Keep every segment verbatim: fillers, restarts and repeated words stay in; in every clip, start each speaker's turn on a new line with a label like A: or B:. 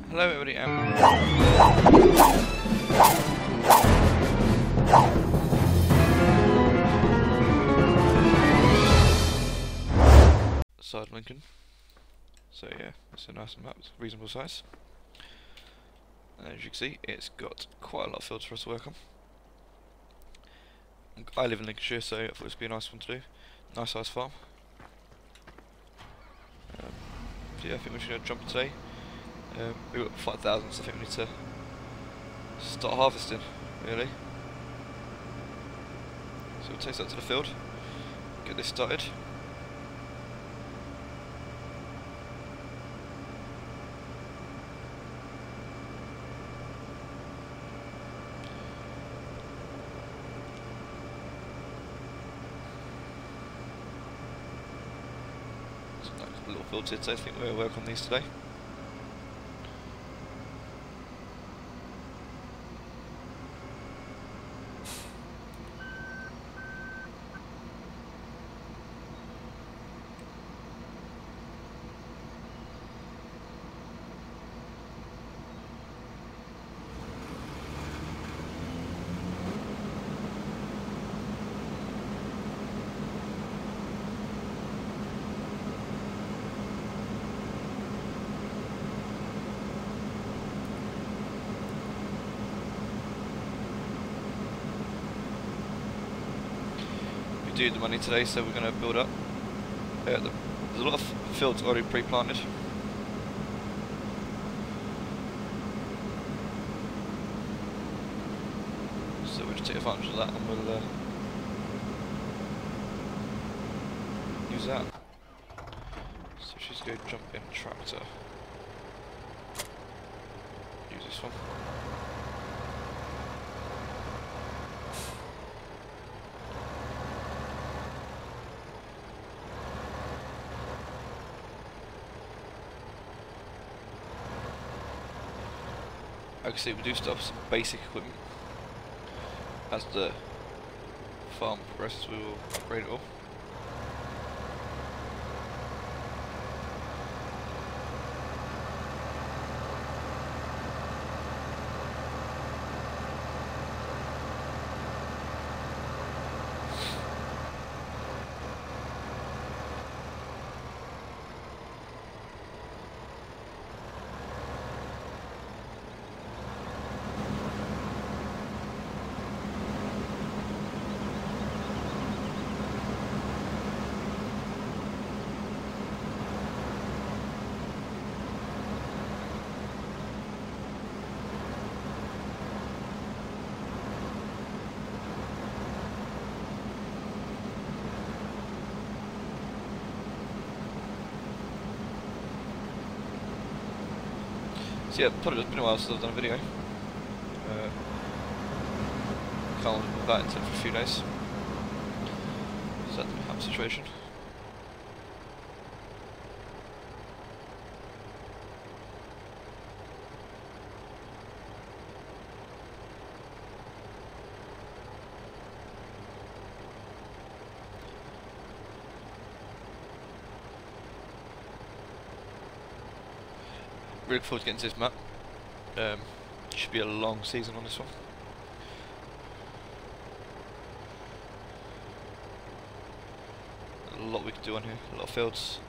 A: Hello everybody, um, side Lincoln. So yeah, it's a nice map, reasonable size. And as you can see, it's got quite a lot of fields for us to work on. I live in Lincolnshire, so I thought this would be a nice one to do. Nice size farm. Um, so yeah, I think we're just going to jump today. Um, we've got five thousand, so I think we need to start harvesting, really. So we'll take that to the field, get this started. So like little fields here, so I think we'll work on these today. We do the money today, so we're going to build up. Uh, the, there's a lot of fields already pre-planted. So we'll just take advantage of that and we'll uh, use that. So she's going to jump in tractor. Use this one. Like I see, we do start with some basic equipment. As the farm progresses, we will upgrade it all. So yeah, probably it's been a while since I've done a video. Uh, can't move that into for a few days. Is that the map situation? Really look forward to getting to this map. Um, should be a long season on this one. A lot we can do on here, a lot of fields.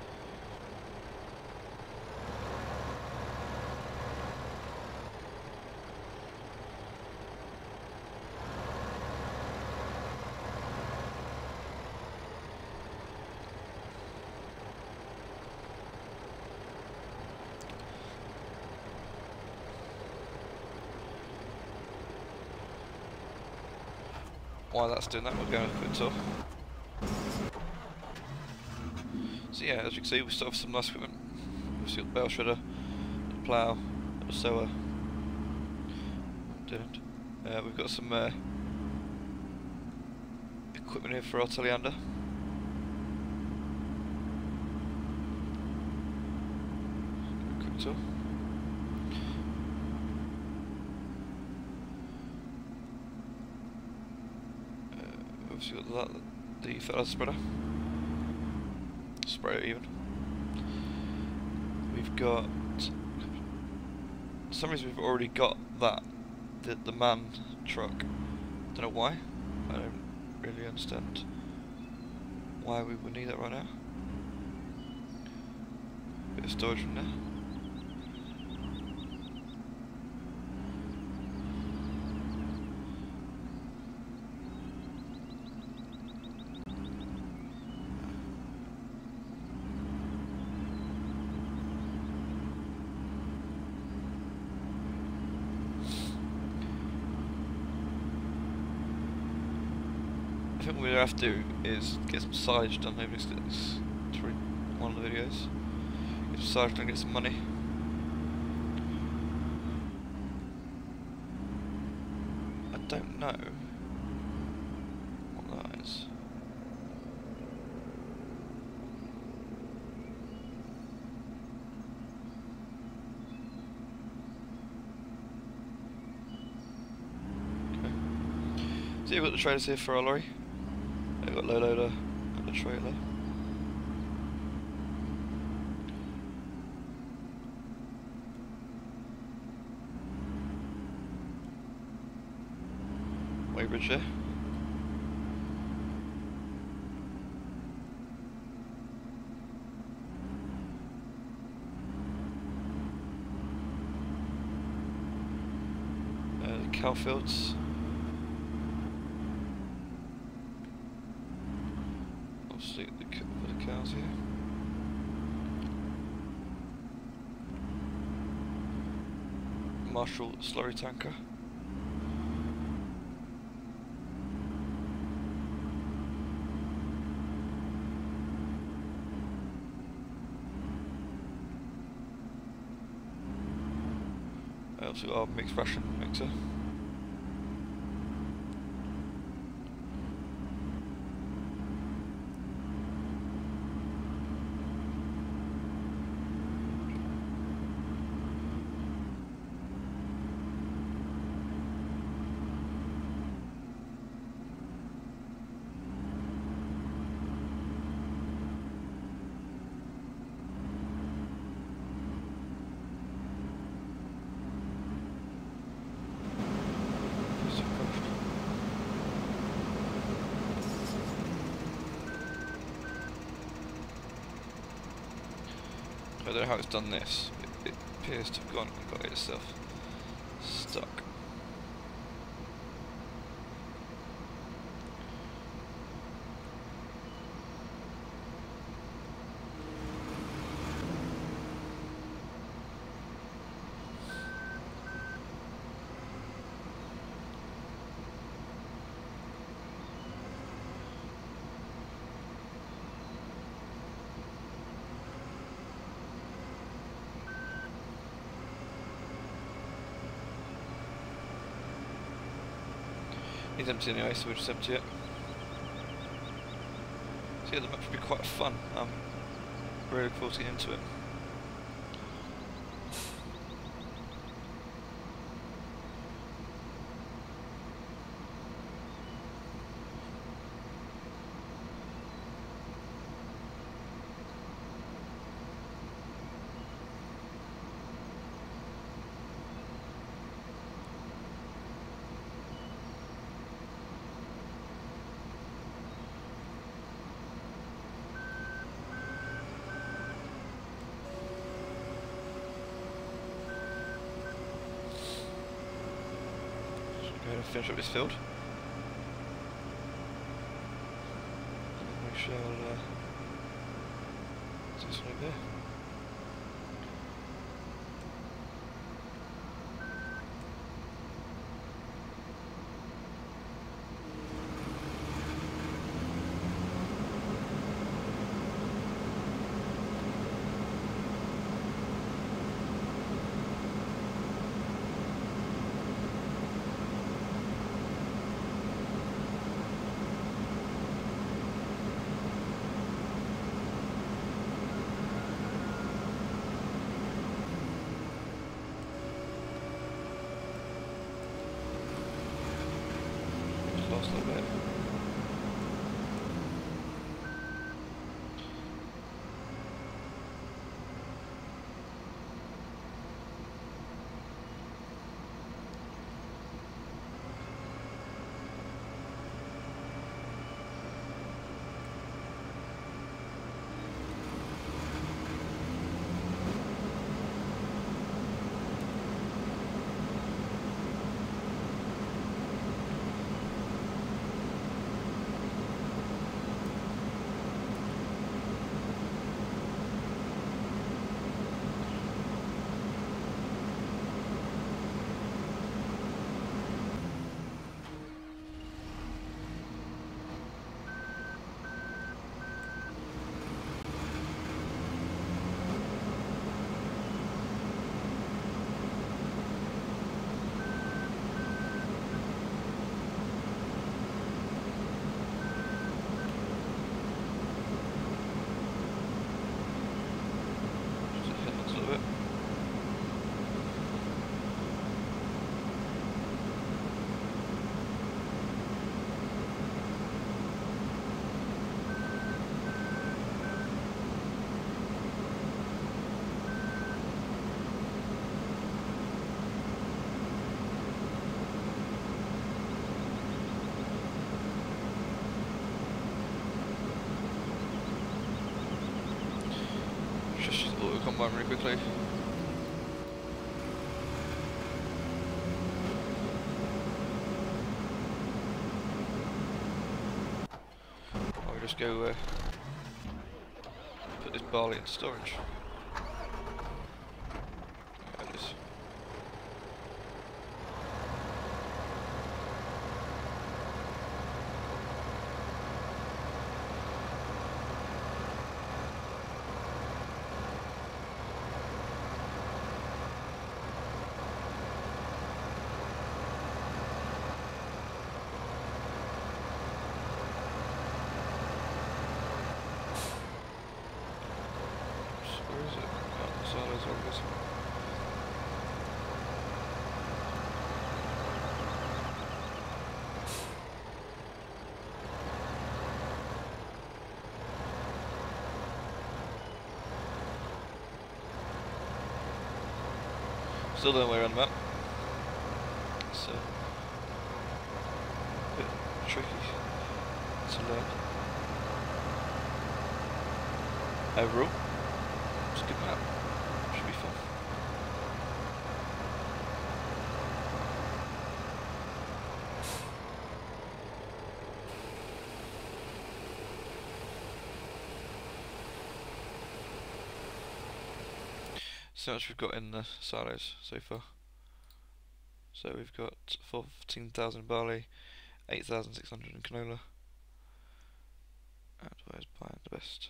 A: While that's doing that, we'll go on a quick tour. So yeah, as you can see, we start with some nice equipment. We've got the bale shredder, the plough, the sower. Didn't. Uh, we've got some uh, equipment here for our teleander. Quick tour. Obviously got that, the fertilizer spreader. Spray it even. We've got For some reason we've already got that, the, the man truck. Don't know why. I don't really understand why we would need that right now. Bit of storage in there. I think what we'll have to do is get some silage done, maybe next to one of the videos. Get some silage done, get some money. I don't know what that is. Okay. So you've got the trailers here for our lorry. I've got low loader and the trailer. Weighbridge here. Uh, the cow fields. Obviously the, the cows here. Marshall slurry tanker. I also got our mixed ration mixer. I don't know how it's done this. It, it appears to have gone and got itself stuck. He's empty anyway, so we'll just empty it. So yeah, the map should be quite fun. I'm really looking forward to getting into it. Go ahead and finish up this field. And we shall uh, do this one over here. Lost a little bit. mine really quickly. I'll just go uh, put this barley in storage. There it is. Where is it? Oh, the silos are obvious. Still don't know where I'm at. It's uh, a bit tricky to learn. Overall, it's a good map. Should be fun. So much we've got in the silos so far. So we've got fourteen thousand barley, eight thousand six hundred in canola. And where's buying the best?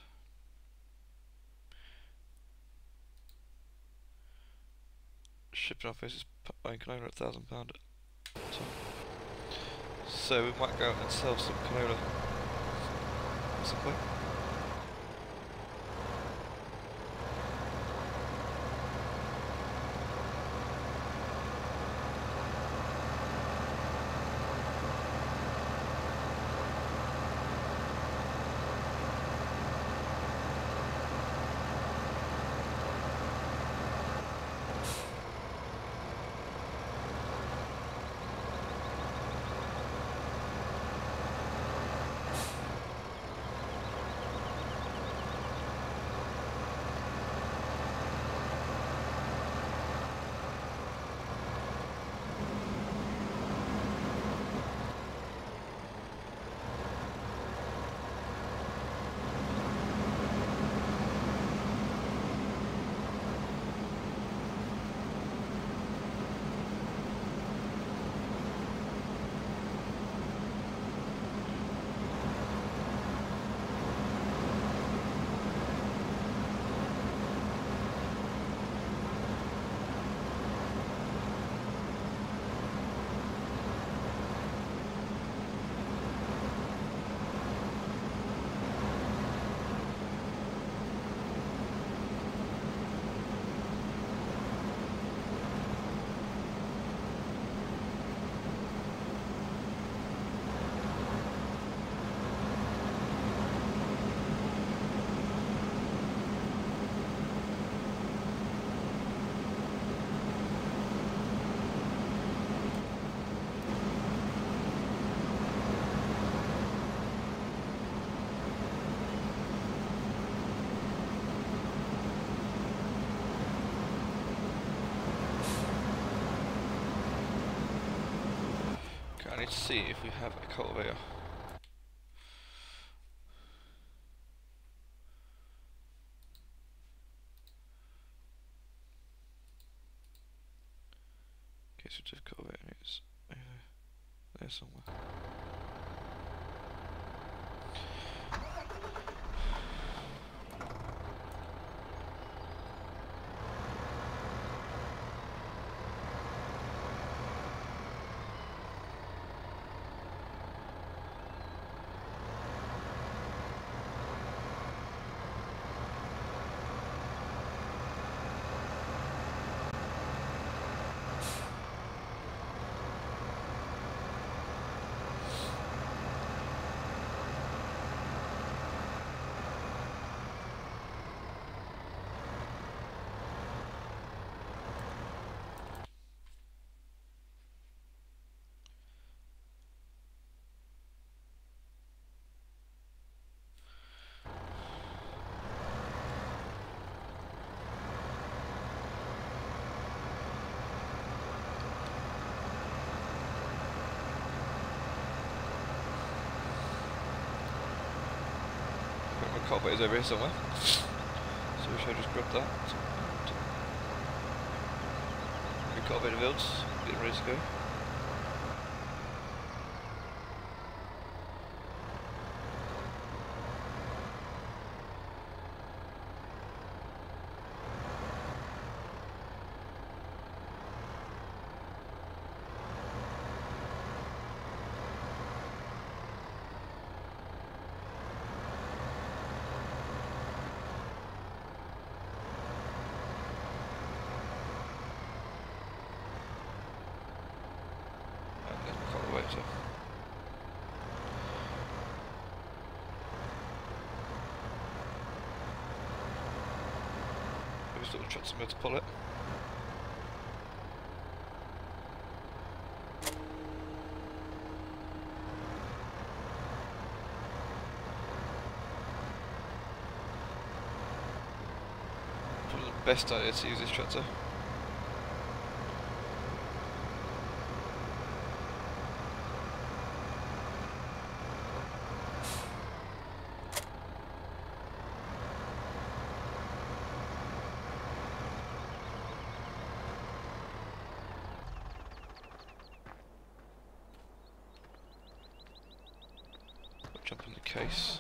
A: Shipping office is buying canola at one thousand pounds a ton. So we might go out and sell some canola at some point. I need to see if we have a cultivator. Guess we just cultivator is over there somewhere. cultivate is over here somewhere. So we shall just grab that. We cultivate the fields, getting ready to go. Just little tractor motor to pull it. Probably the best idea to use this tractor. Jump in the case.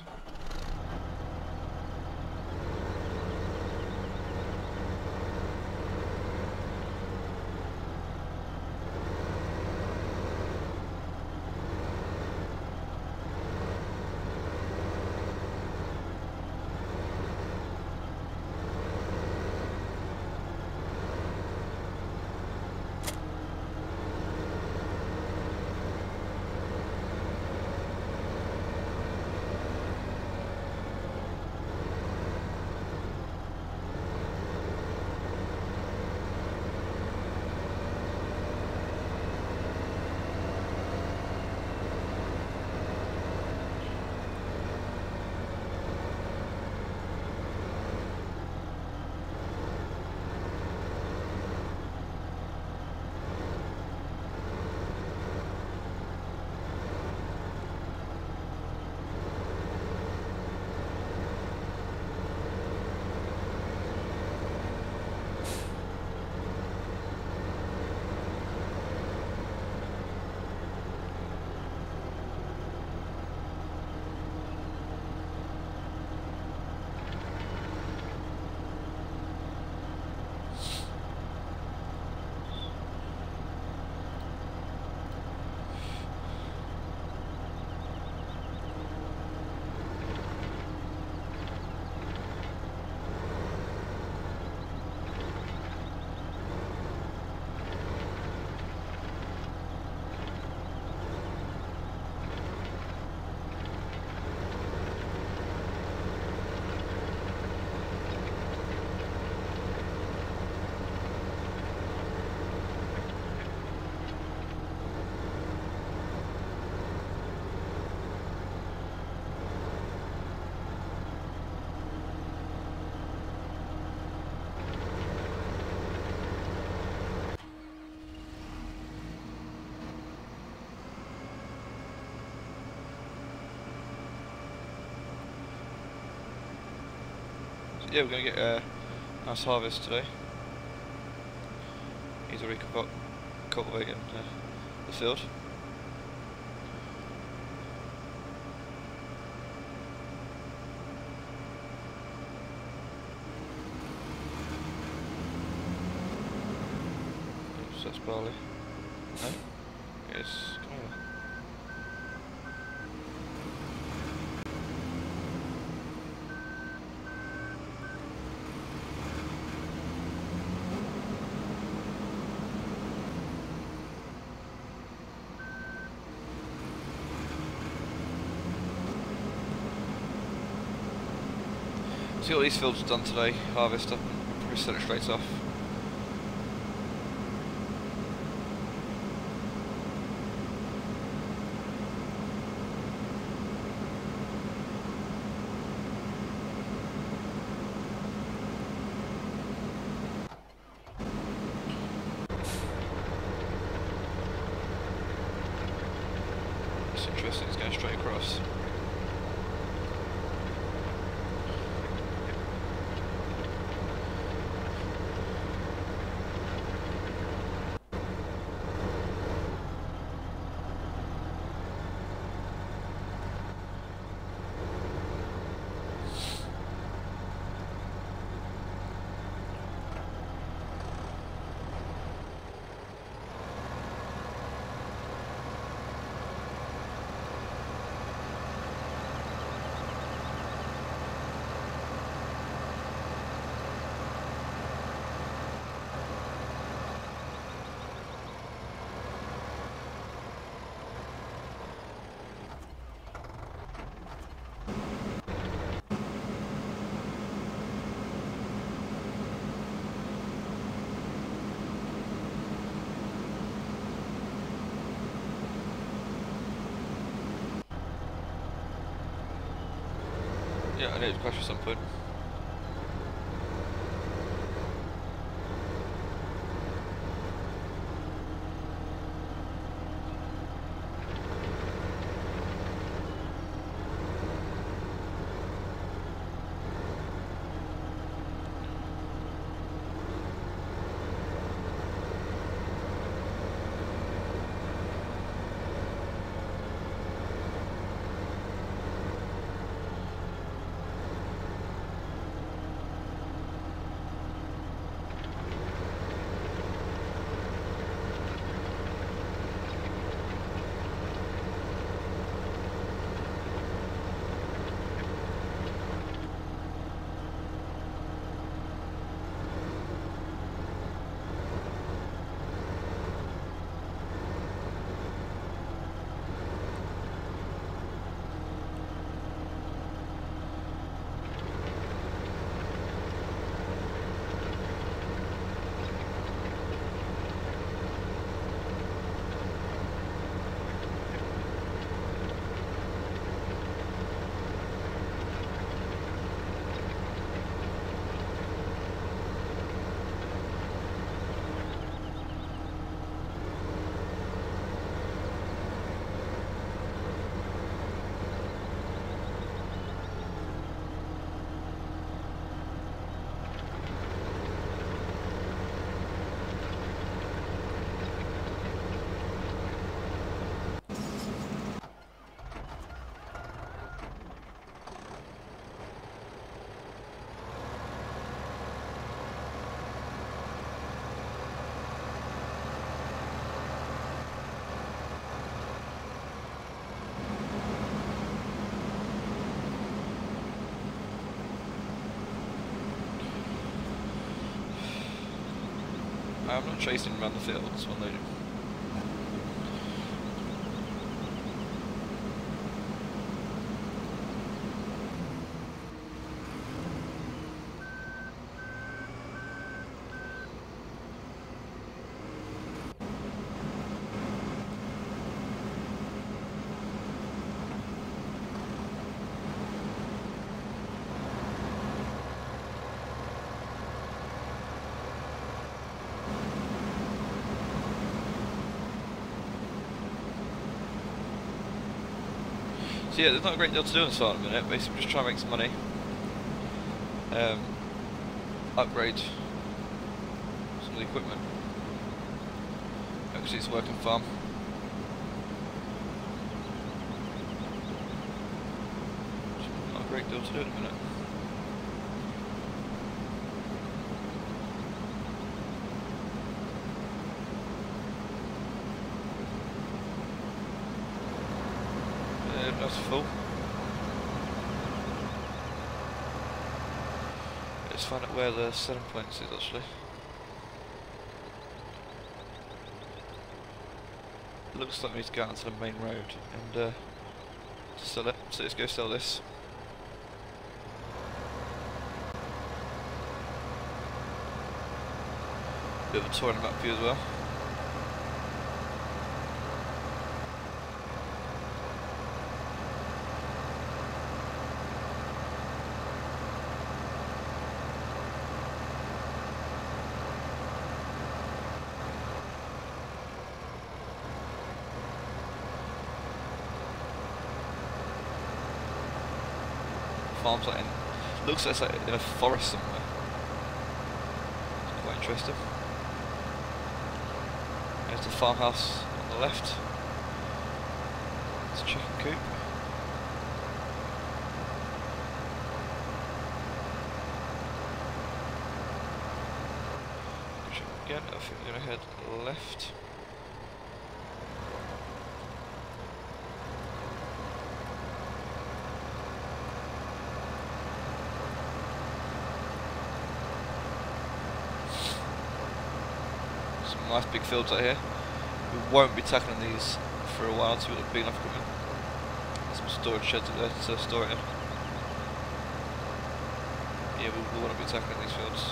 A: Yeah, we're going to get a nice harvest today. He's already cultivating uh, the field. So that's barley. No? Yes, come over. See all these fields are done today, harvest up and probably sell it straight off. It's interesting, it's going straight across. I need to crash at some point. I'm not chasing around the fields when they do. So yeah, there's not a great deal to do in this farm at the minute. Basically, just try and make some money. Um, upgrade some of the equipment. Actually, it's a working farm. Not a great deal to do at the minute. That's full. Let's find out where the selling points is actually. It looks like we need to go out onto the main road and uh, sell it. So let's go sell this. Bit of a tour on the map view as well. Farms like in, looks like it's like in a forest somewhere. It's quite interesting. There's the farmhouse on the left. It's a chicken coop. Again, I think we're going to head left. Nice big fields out here. We won't be tackling these for a while until we've got big enough equipment. There's some storage sheds up there to store it in. Yeah, we, we won't be tackling these fields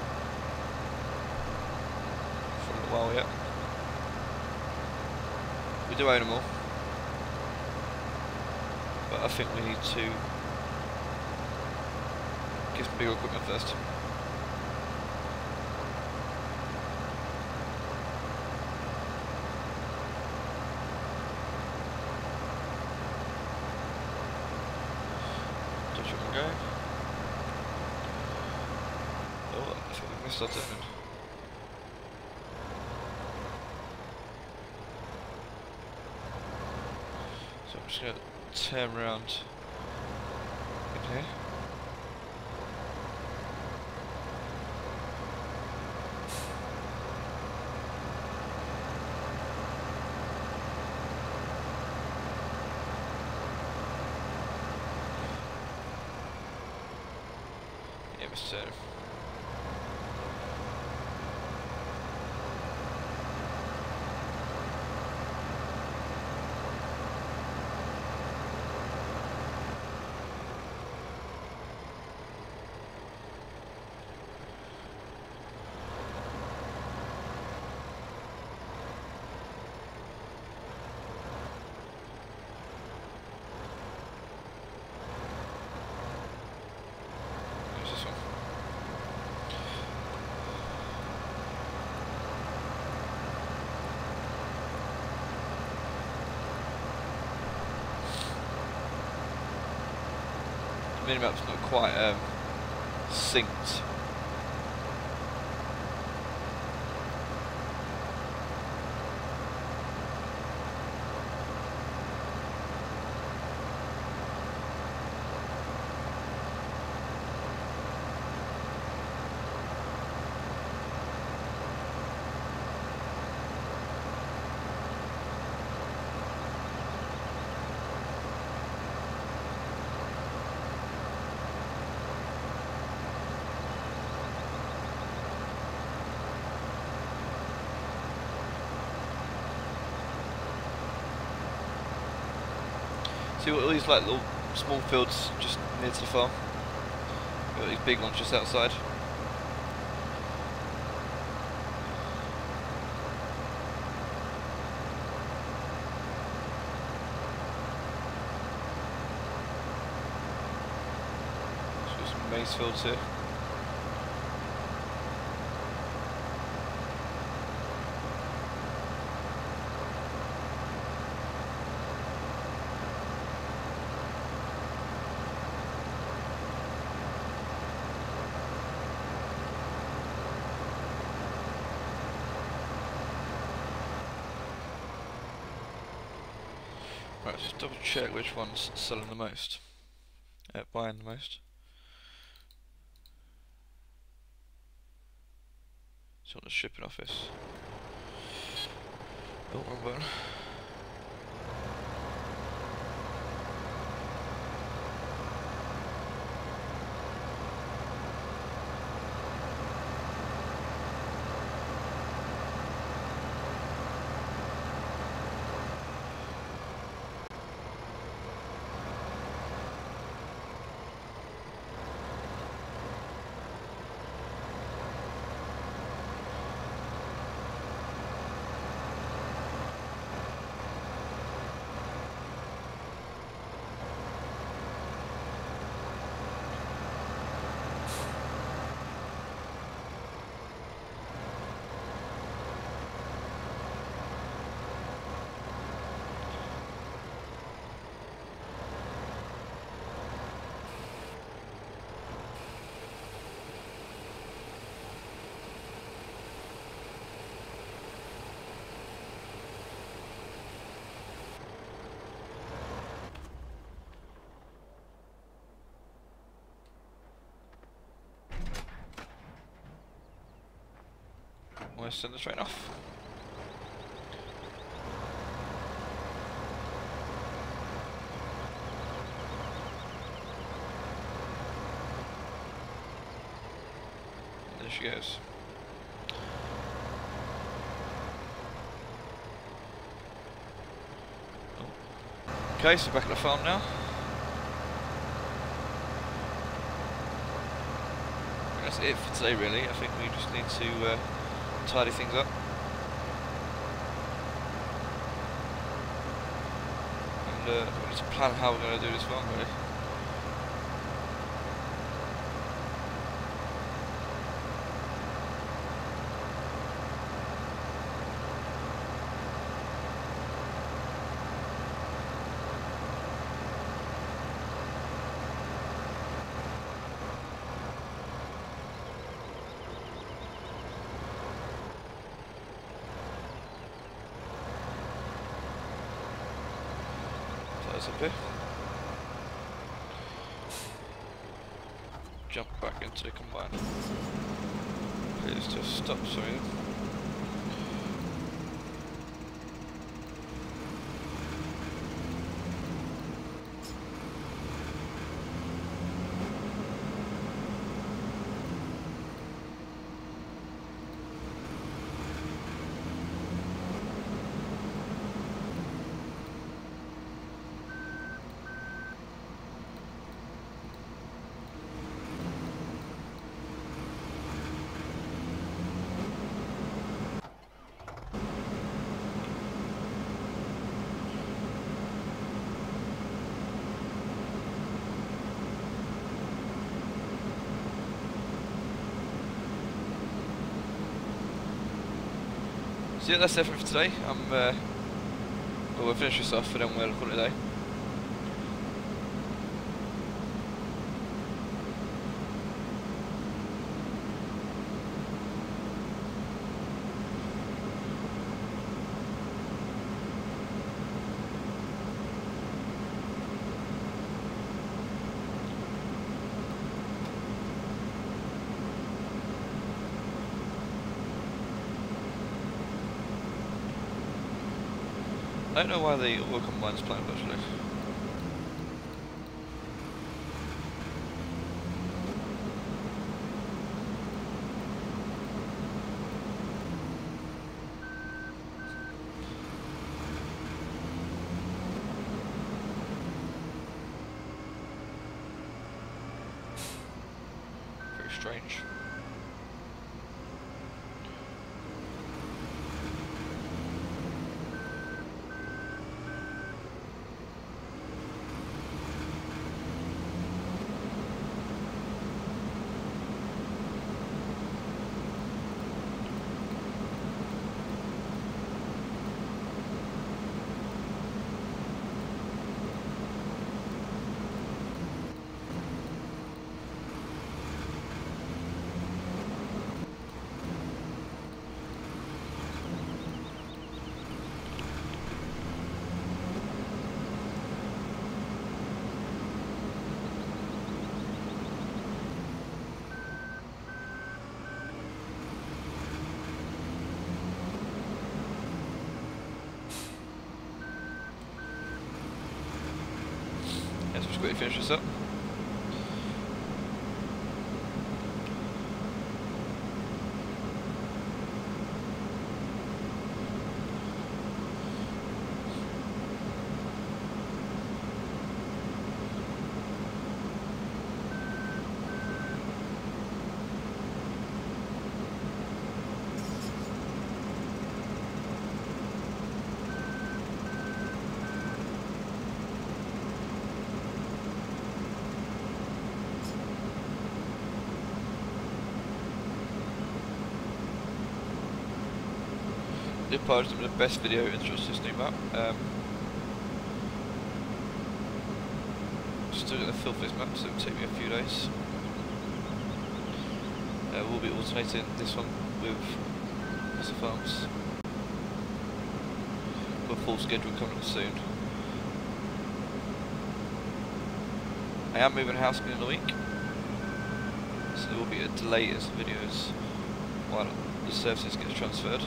A: for a little while yet. We do own them all, but I think we need to get some bigger equipment first. Touch it and go. Oh, I think we missed our turn. So I'm just going to turn around in here. Yeah, Mister Where's this one? The minimap's not quite um, synced. See all these like little small fields just near to the farm? Got these big ones just outside. So got some maize fields here. Right, just double check which one's selling the most, uh, buying the most. It's on the shipping office. Oh, wrong button. We'll send the train off. There she goes. Oh. Okay, so back at the farm now. That's it for today really. I think we just need to uh, tidy things up. And uh, we need to plan how we're going to do this farm really. That's up here. Jump back into the combine. Please just stop swimming. So yeah, that's everything for today. I'm, uh, well, we'll finish this off and then we'll call it a day. I don't know why the oil combine's playing virtually. Very strange. Yes, we'll just quickly finish this up. Did post the best video intros to this new map. Um, still got the filthiest map, so it'll take me a few days. Uh, we'll be alternating this one with Mesa Farms. Got a full schedule coming soon. I am moving house in the week, so there will be a delay as the videos while the services get transferred.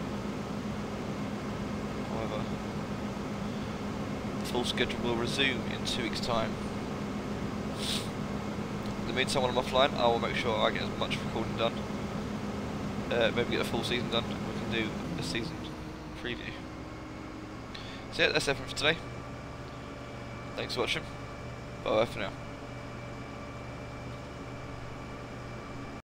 A: However, the full schedule will resume in two weeks' time. In the meantime, while I'm offline, I will make sure I get as much recording done. Uh, maybe get a full season done. We can do a season preview. So yeah, that's everything for today. Thanks for watching. Bye bye for now.